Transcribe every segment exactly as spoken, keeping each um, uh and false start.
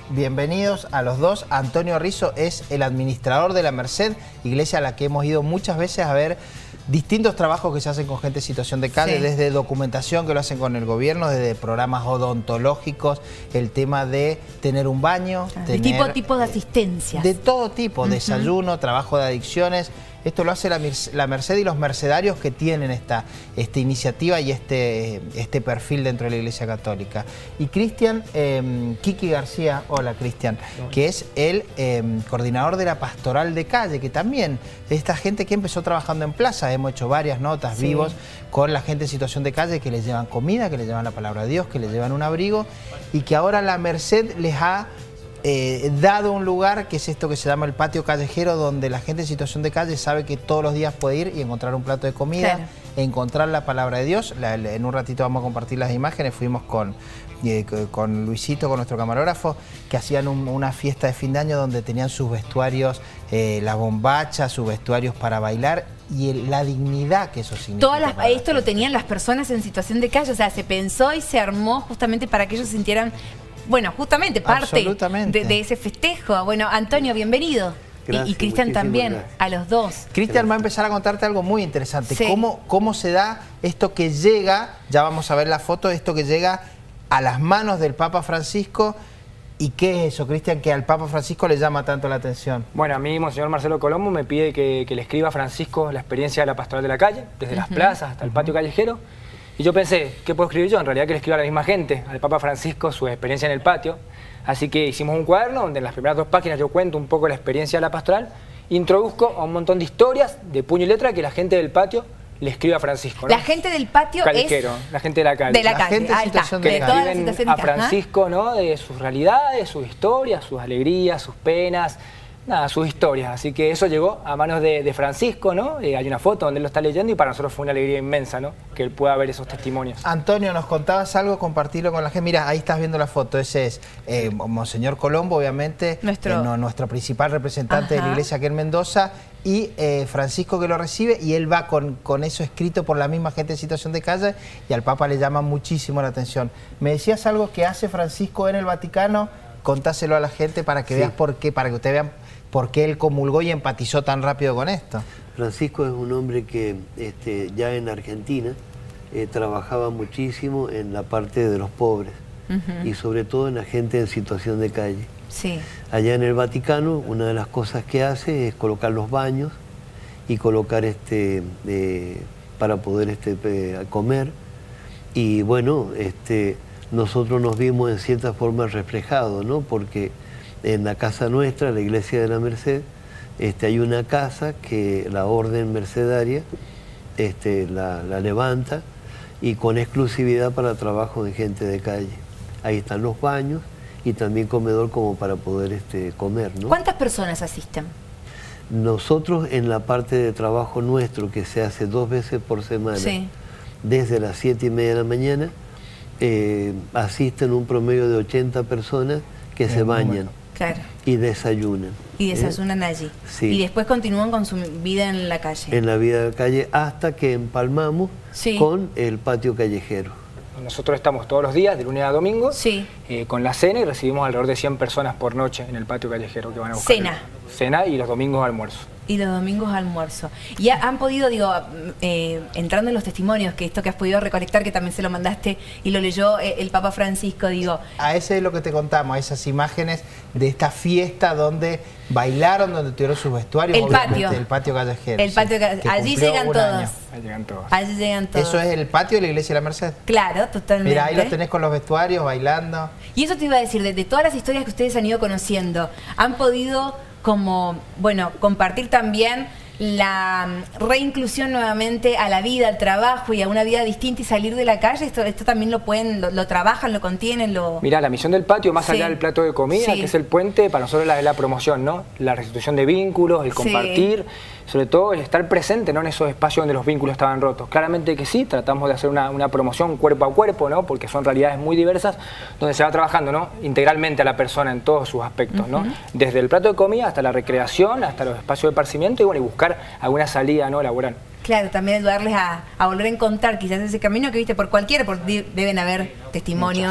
bienvenidos a los dos. Antonio Rizzo es el administrador de la Merced, iglesia a la que hemos ido muchas veces a ver distintos trabajos que se hacen con gente en situación de calle, sí. desde documentación que lo hacen con el gobierno, desde programas odontológicos, el tema de tener un baño. Ah, tener, de tipo, tipo de asistencia. De todo tipo, uh-huh. desayuno, trabajo de adicciones. Esto lo hace la, la Merced y los mercedarios que tienen esta, esta iniciativa y este, este perfil dentro de la Iglesia Católica. Y Cristian, eh, Kiki García, hola Cristian, que es el eh, coordinador de la Pastoral de Calle, que también esta gente que empezó trabajando en plaza, hemos hecho varias notas sí. vivos con la gente en situación de calle que les llevan comida, que les llevan la palabra de Dios, que les llevan un abrigo y que ahora la Merced les ha Eh, dado un lugar que es esto que se llama el patio callejero, donde la gente en situación de calle sabe que todos los días puede ir y encontrar un plato de comida, claro. encontrar la palabra de Dios. La, la, en un ratito vamos a compartir las imágenes. Fuimos con, eh, con Luisito, con nuestro camarógrafo, que hacían un, una fiesta de fin de año donde tenían sus vestuarios, eh, la bombacha, sus vestuarios para bailar y el, la dignidad que eso significa. Todas las, esto lo tenían las personas en situación de calle, o sea, se pensó y se armó justamente para que ellos se sintieran... Bueno, justamente parte de, de ese festejo. Bueno, Antonio, bienvenido. Gracias, y, y Cristian también, gracias. A los dos. Cristian va a empezar a contarte algo muy interesante. Sí. ¿Cómo, ¿Cómo se da esto que llega, ya vamos a ver la foto, esto que llega a las manos del Papa Francisco? ¿Y qué es eso, Cristian, que al Papa Francisco le llama tanto la atención? Bueno, a mí, Monseñor Marcelo Colombo, me pide que, que le escriba a Francisco la experiencia de la pastoral de la calle, desde uh-huh. las plazas hasta el patio callejero. Y yo pensé, ¿qué puedo escribir yo? En realidad que le escribo a la misma gente, al Papa Francisco, su experiencia en el patio. Así que hicimos un cuaderno donde en las primeras dos páginas yo cuento un poco la experiencia de la pastoral, introduzco a un montón de historias de puño y letra que la gente del patio le escribe a Francisco, ¿no? La gente del patio Callejero, es... la gente de la calle. De la, la calle, gente ahí está. De, que de le escriben a Francisco, ¿no? De sus realidades, sus historias, sus alegrías, sus penas... Nada, sus historias, así que eso llegó a manos de, de Francisco, ¿no? Eh, hay una foto donde él lo está leyendo y para nosotros fue una alegría inmensa, ¿no? Que él pueda ver esos testimonios. Antonio, nos contabas algo, compartirlo con la gente. Mira, ahí estás viendo la foto, ese es eh, Monseñor Colombo, obviamente, nuestro, eh, no, nuestro principal representante Ajá. de la iglesia aquí en Mendoza, y eh, Francisco que lo recibe, y él va con, con eso escrito por la misma gente en situación de calle, y al Papa le llama muchísimo la atención. Me decías algo que hace Francisco en el Vaticano, contáselo a la gente para que sí. veas por qué, para que ustedes vean por qué él comulgó y empatizó tan rápido con esto. Francisco es un hombre que este, ya en Argentina eh, trabajaba muchísimo en la parte de los pobres uh-huh. y sobre todo en la gente en situación de calle. Sí. Allá en el Vaticano una de las cosas que hace es colocar los baños y colocar este eh, para poder este, eh, comer y bueno, este, nosotros nos vimos en cierta forma reflejados, ¿no? Porque en la casa nuestra, la iglesia de la Merced, este, hay una casa que la orden mercedaria este, la, la levanta y con exclusividad para trabajo de gente de calle. Ahí están los baños y también comedor como para poder este, comer, ¿no? ¿Cuántas personas asisten? Nosotros en la parte de trabajo nuestro, que se hace dos veces por semana, sí. desde las siete y media de la mañana, eh, asisten un promedio de ochenta personas que Bien, se bañan. Bueno. Claro. Y desayunan. Y desayunan ¿eh? allí. Sí. Y después continúan con su vida en la calle. En la vida de la calle hasta que empalmamos sí. con el patio callejero. Nosotros estamos todos los días, de lunes a domingo, sí. eh, con la cena y recibimos alrededor de cien personas por noche en el patio callejero que van a buscar. Cena. El, cena y los domingos almuerzo. Y los domingos almuerzo. Y han podido, digo, eh, entrando en los testimonios, que esto que has podido recolectar, que también se lo mandaste y lo leyó eh, el Papa Francisco, digo... A ese es lo que te contamos, a esas imágenes de esta fiesta donde bailaron, donde tuvieron sus vestuarios. El patio. El patio callejero. El patio callejero. Allí llegan todos. Allí llegan todos. Allí llegan todos. ¿Eso es el patio de la iglesia de la Merced? Claro, totalmente. Mira, ahí los tenés con los vestuarios, bailando. Y eso te iba a decir, de, de todas las historias que ustedes han ido conociendo, han podido como, bueno, compartir también la reinclusión nuevamente a la vida, al trabajo y a una vida distinta y salir de la calle. Esto, esto también lo pueden, lo, lo trabajan, lo contienen, lo... Mirá, la misión del patio, más sí. allá del plato de comida, sí. que es el puente, para nosotros la, la promoción, ¿no? La restitución de vínculos, el compartir, sí. sobre todo el estar presente, ¿no? En esos espacios donde los vínculos estaban rotos. Claramente que sí, tratamos de hacer una, una promoción cuerpo a cuerpo, ¿no? Porque son realidades muy diversas, donde se va trabajando, ¿no? Integralmente a la persona en todos sus aspectos, uh-huh. ¿no? Desde el plato de comida hasta la recreación, hasta los espacios de esparcimiento y, bueno, y buscar alguna salida, ¿no? laboral. Claro, también ayudarles a, a volver a encontrar quizás ese camino que viste por cualquiera, porque deben haber testimonios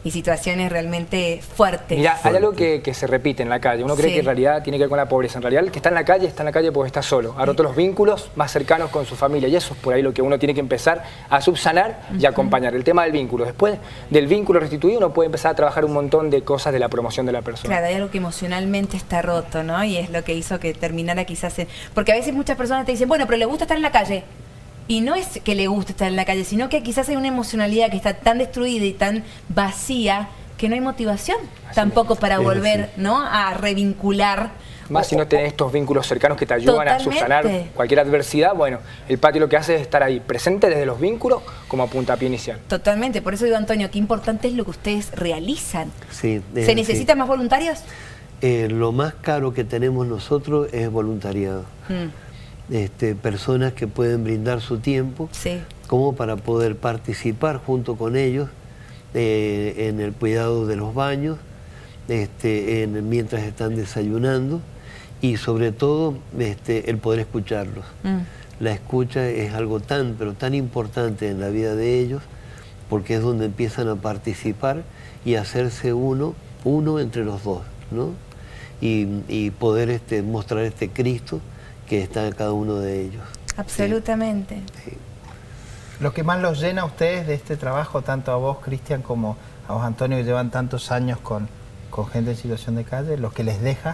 y situaciones realmente fuertes. Mira, hay algo que, que se repite en la calle. Uno cree sí. que en realidad tiene que ver con la pobreza. En realidad el que está en la calle, está en la calle porque está solo. Ha roto los vínculos más cercanos con su familia. Y eso es por ahí lo que uno tiene que empezar a subsanar y acompañar. El tema del vínculo. Después del vínculo restituido uno puede empezar a trabajar un montón de cosas de la promoción de la persona. Claro, hay algo que emocionalmente está roto, ¿no? Y es lo que hizo que terminara quizás en... Porque a veces muchas personas te dicen, bueno, pero le gusta estar en la calle. Y no es que le guste estar en la calle, sino que quizás hay una emocionalidad que está tan destruida y tan vacía que no hay motivación Así tampoco es. para es volver así. ¿no? a revincular. Más o, si no tenés estos vínculos cercanos que te ayudan totalmente. a subsanar cualquier adversidad, bueno, el patio lo que hace es estar ahí, presente desde los vínculos como a puntapié inicial. Totalmente, por eso digo, Antonio, qué importante es lo que ustedes realizan. Sí, ¿Se así. necesitan más voluntarios? Eh, lo más caro que tenemos nosotros es voluntariado. Hmm. Este, personas que pueden brindar su tiempo sí. como para poder participar junto con ellos eh, en el cuidado de los baños, este, en, mientras están desayunando y sobre todo este, el poder escucharlos. Mm. La escucha es algo tan, pero tan importante en la vida de ellos porque es donde empiezan a participar y a hacerse uno, uno entre los dos, ¿no? Y, y poder este, mostrar este Cristo que está en cada uno de ellos. Absolutamente. Sí. Sí. Lo que más los llena a ustedes de este trabajo, tanto a vos, Cristian, como a vos, Antonio, que llevan tantos años con, con gente en situación de calle, lo que les deja.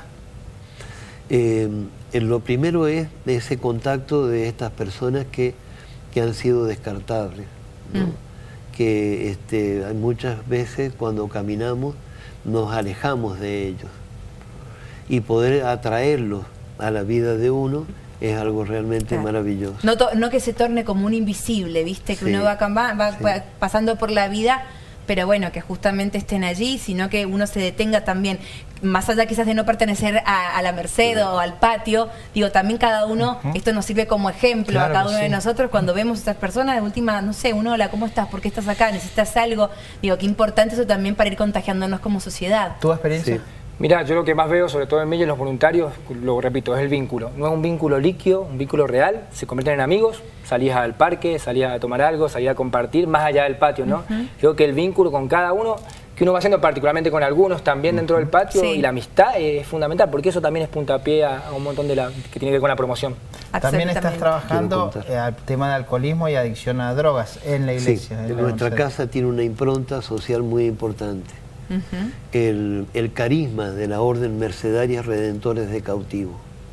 Eh, lo primero es ese contacto de estas personas que, que han sido descartables, ¿no? Mm. Que este, hay muchas veces cuando caminamos nos alejamos de ellos y poder atraerlos a la vida de uno es algo realmente claro. maravilloso. No, no que se torne como un invisible, ¿viste? Que sí, uno va, va, va sí. pasando por la vida, pero bueno, que justamente estén allí, sino que uno se detenga también, más allá quizás de no pertenecer a, a la Merced sí. o al patio, digo, también cada uno, uh-huh. esto nos sirve como ejemplo claro a cada uno sí. de nosotros cuando vemos a estas personas, de última, no sé, un hola, ¿cómo estás? ¿Por qué estás acá? ¿Necesitas algo? Digo, qué importante eso también para ir contagiándonos como sociedad. ¿Tu experiencia? Sí. Mira, yo lo que más veo, sobre todo en mí y en los voluntarios, lo repito, es el vínculo. No es un vínculo líquido, un vínculo real. Se convierten en amigos, salías al parque, salías a tomar algo, salías a compartir, más allá del patio, ¿no? Uh-huh. Creo que el vínculo con cada uno, que uno va haciendo particularmente con algunos también uh-huh. dentro del patio, sí. y la amistad es fundamental, porque eso también es puntapié a, a un montón de la que tiene que ver con la promoción. También estás trabajando al tema de alcoholismo y adicción a drogas en la iglesia. Sí, en nuestra casa tiene una impronta social muy importante. Uh-huh. el, el carisma de la Orden Mercedarias Redentores de Cautivo.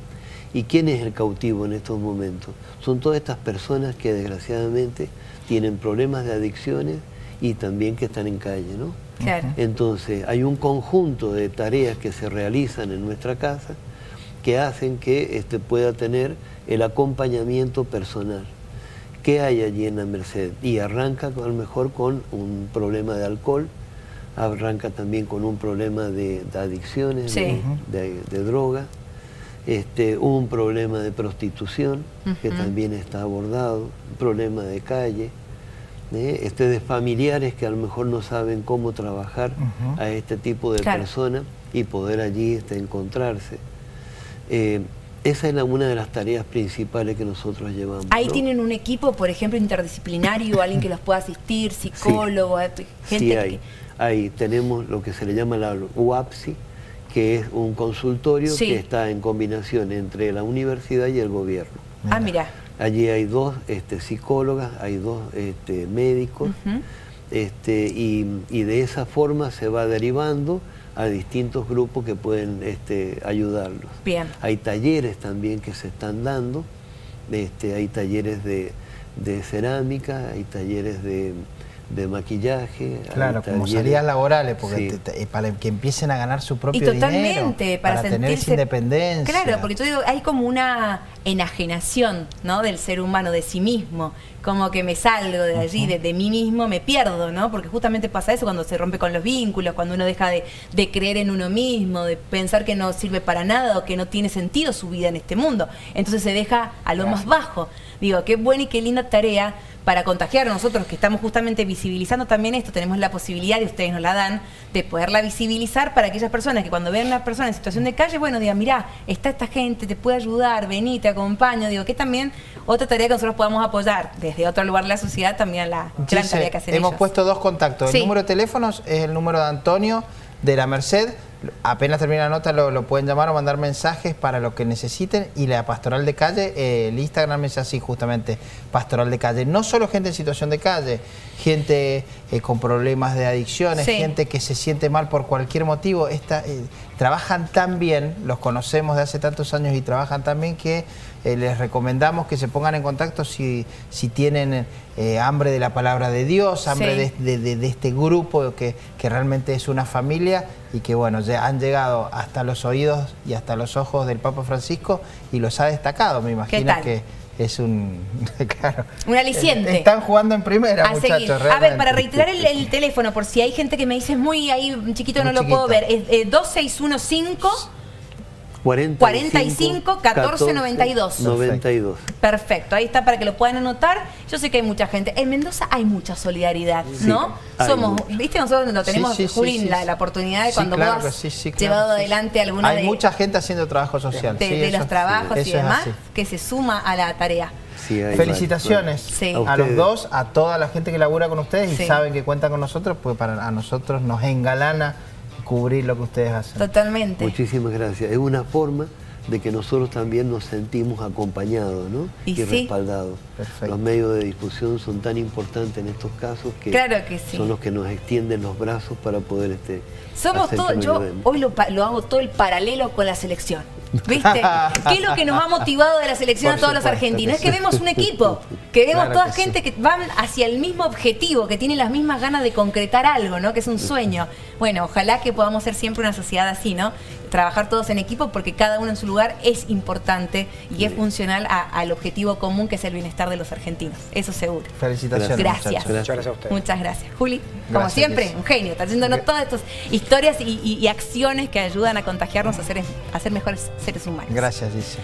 ¿Y quién es el cautivo en estos momentos? Son todas estas personas que desgraciadamente tienen problemas de adicciones y también que están en calle, ¿no? Claro. Entonces hay un conjunto de tareas que se realizan en nuestra casa que hacen que este, pueda tener el acompañamiento personal. ¿Qué hay allí en la Merced? Y arranca a lo mejor con un problema de alcohol, arranca también con un problema de, de adicciones, sí. de, de, de droga, este, un problema de prostitución uh-huh. que también está abordado, un problema de calle, ¿eh? este, de familiares que a lo mejor no saben cómo trabajar uh-huh. a este tipo de claro. personas y poder allí este, encontrarse. Eh, Esa es la, una de las tareas principales que nosotros llevamos. Ahí ¿no? tienen un equipo, por ejemplo, interdisciplinario, alguien que los pueda asistir, psicólogo, sí. gente sí, hay. que... Ahí tenemos lo que se le llama la U A P S I, que es un consultorio sí. que está en combinación entre la universidad y el gobierno. Ah, mira. Allí hay dos este, psicólogas, hay dos este, médicos, uh-huh. este, y, y de esa forma se va derivando a distintos grupos que pueden este, ayudarlos. Bien. Hay talleres también que se están dando, este, hay talleres de, de cerámica, hay talleres de... de maquillaje. Claro, como salidas laborales, porque sí. te, te, para que empiecen a ganar su propio y totalmente, dinero, para, para tener esa independencia. Claro, porque yo digo, hay como una enajenación, ¿no?, del ser humano, de sí mismo, como que me salgo de allí, uh-huh. de, de mí mismo, me pierdo, ¿no? Porque justamente pasa eso cuando se rompe con los vínculos, cuando uno deja de, de creer en uno mismo, de pensar que no sirve para nada o que no tiene sentido su vida en este mundo. Entonces se deja a lo Gracias. más bajo. Digo, qué buena y qué linda tarea, para contagiar. Nosotros que estamos justamente visibilizando también esto, tenemos la posibilidad, y ustedes nos la dan, de poderla visibilizar para aquellas personas que cuando vean a una persona en situación de calle, bueno, digan, mirá, está esta gente, te puede ayudar, vení, te acompaño. Digo, que también otra tarea que nosotros podamos apoyar desde otro lugar de la sociedad, también la gran Gise, tarea que hacen hemos ellos. puesto dos contactos. Sí. El número de teléfonos es el número de Antonio de la Merced. Apenas termina la nota lo, lo pueden llamar o mandar mensajes para lo que necesiten. Y la Pastoral de Calle, eh, el Instagram es así justamente, Pastoral de Calle. No solo gente en situación de calle, gente eh, con problemas de adicciones, sí. gente que se siente mal por cualquier motivo. Esta, eh, trabajan tan bien, los conocemos de hace tantos años y trabajan tan bien que eh, les recomendamos que se pongan en contacto si, si tienen eh, hambre de la palabra de Dios, hambre sí. de, de, de este grupo que, que realmente es una familia y que bueno, ya han llegado hasta los oídos y hasta los ojos del Papa Francisco y los ha destacado, me imagino que es un... claro, un aliciente. Están jugando en primera, a muchachos. A ver, para reiterar el, el teléfono, por si hay gente que me dice, es muy ahí chiquito, muy no chiquito. Lo puedo ver, es eh, dos seis uno cinco... cuarenta y cinco, catorce, noventa y dos. noventa y dos. Perfecto, ahí está para que lo puedan anotar. Yo sé que hay mucha gente. En Mendoza hay mucha solidaridad, sí, ¿no? Somos, mucho. ¿Viste? Nosotros lo tenemos, sí, sí, Juli, sí, la, sí. la oportunidad de sí, cuando claro vos has sí, sí, claro, llevado sí, adelante alguna hay de... Hay mucha gente haciendo trabajo social. De, sí, de eso, los trabajos sí, y demás, que se suma a la tarea. Sí, felicitaciones sí. a, a los dos, a toda la gente que labura con ustedes y sí. saben que cuentan con nosotros, pues para a nosotros nos engalana cubrir lo que ustedes hacen. Totalmente. Muchísimas gracias. Es una forma de que nosotros también nos sentimos acompañados, ¿no? Y, y sí. respaldados. Perfecto. Los medios de difusión son tan importantes en estos casos que, claro que sí. son los que nos extienden los brazos para poder este, somos todos, yo hoy lo, lo hago todo el paralelo con la selección. ¿Viste? ¿Qué es lo que nos ha motivado de la selección Por a todos supuesto, los argentinos? Es que vemos un equipo, que vemos claro toda que gente sí. que van hacia el mismo objetivo, que tiene las mismas ganas de concretar algo, ¿no? Que es un sueño. Bueno, ojalá que podamos ser siempre una sociedad así, ¿no? Trabajar todos en equipo porque cada uno en su lugar es importante y sí. es funcional a, al objetivo común que es el bienestar de los argentinos. Eso seguro. Felicitaciones. Gracias. Muchas gracias a ustedes. Muchas gracias. Juli, gracias, como siempre, Gise. Un genio. Está haciéndonos todas estas historias y, y, y acciones que ayudan a contagiarnos a ser, a ser mejores seres humanos. Gracias, Gise.